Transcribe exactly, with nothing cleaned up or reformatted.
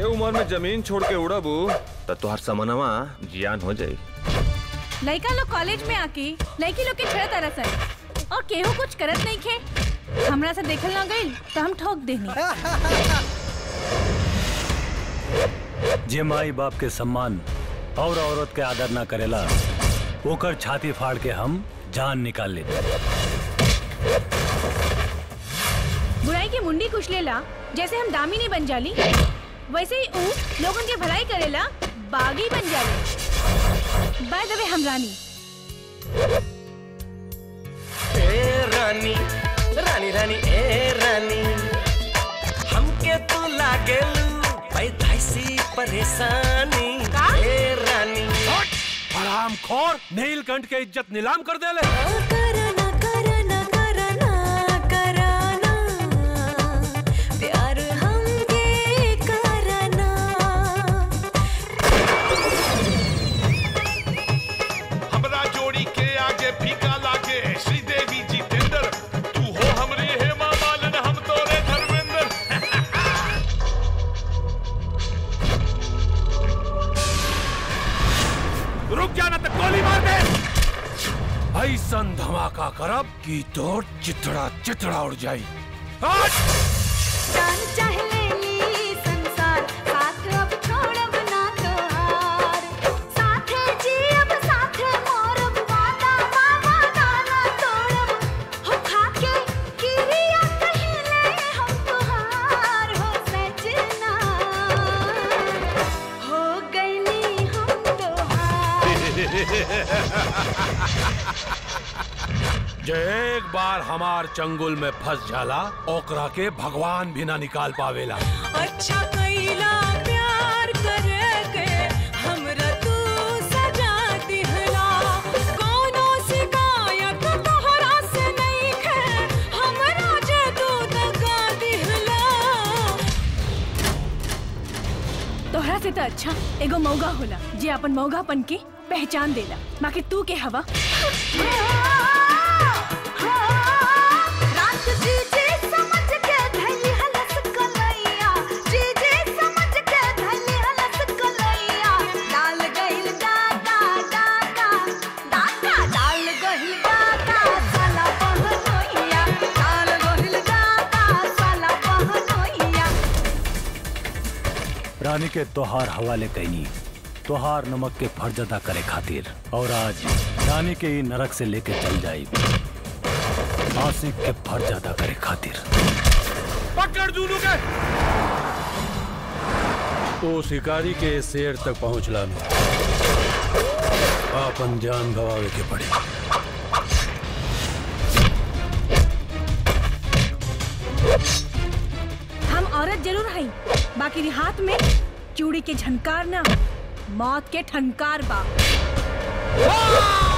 ये उम्र में जमीन छोड़ के उड़बू तो तुहार समनवा जियान हो जाई। लड़का लोग कॉलेज में आके लड़की लोग के छेड़ तरसन और केहू कुछ करत नहीं खे। हमरा से देखल ना गई तो हम ठोक देनी। जे माई बाप के सम्मान और औरत के आदर ना करेला ओकर छाती फाड़ के हम जान निकाल लेते। बुराई की मुंडी कुचलेला जैसे हम दामिनी बन जाली, वैसे ही ऊ लोगन के भलाई करेला बागी बन जाले। बाय द वे हम रानी। ए रानी रानी रानी ए रानी हमके तू लागेलू पैदाइशी परेशानी। ए रानी हरामखोर नीलकंठ के इज्जत नीलाम कर देले। करना करना करना करना प्यार हमके करना। हमरा जोड़ी के आगे फीका लागे श्रीदेवी जी टेंडर। तू हो हमरी हेमा मालिनी हम तोरे धर्मेंद्र। रुक जाना तो गोली मार दे। ऐसन धमाका करब कि तोर चितड़ा चितड़ा उड़ जाई। जान चाहे लेली संसार साथ अब छोड़ब ना तोहार। साथे जियब साथे मरब वादा मामा ना तोड़ब। हो खाके किरिया कहिले हम तोहार हो सजना। हो गईली हम जे एक बार हमार चंगुल में फंस जाला ओकरा के भगवान भी ना निकाल पावेला। अच्छा कईला प्यार करके हमरा तू सजा दिहला। कोनो शिकायत तोहरा से नहीं है हमरा जे तू दगा दिहला। तोहरा से तो अच्छा एगो मौगा होला जे अपन मौगापन के पहचान देला। बाकी तू के हवा रात जी जी समझ के धैली हलस कलैया। जी जी समझ के धैली हलस कलैया। डाल गइल डाका डाका डाका डाल गइल डाका साला बहनोइया। डाल गइल डाका साला बहनोइया। रानी के तोहार हवाले कैनी तोहार नमक के फर्ज अदा करे खातिर, और आज रानी के ही नरक से लेके चल जाई आशिक के फर्ज अदा करे खातिर। पकड़ दूनू के। ओ शिकारी के शेर तक पहुंचला में आपन जान गवावे के पड़े। हम औरत जरूर हई, बाकी हाथ में चूड़ी के झनकार ना मौत के ठनकार बा।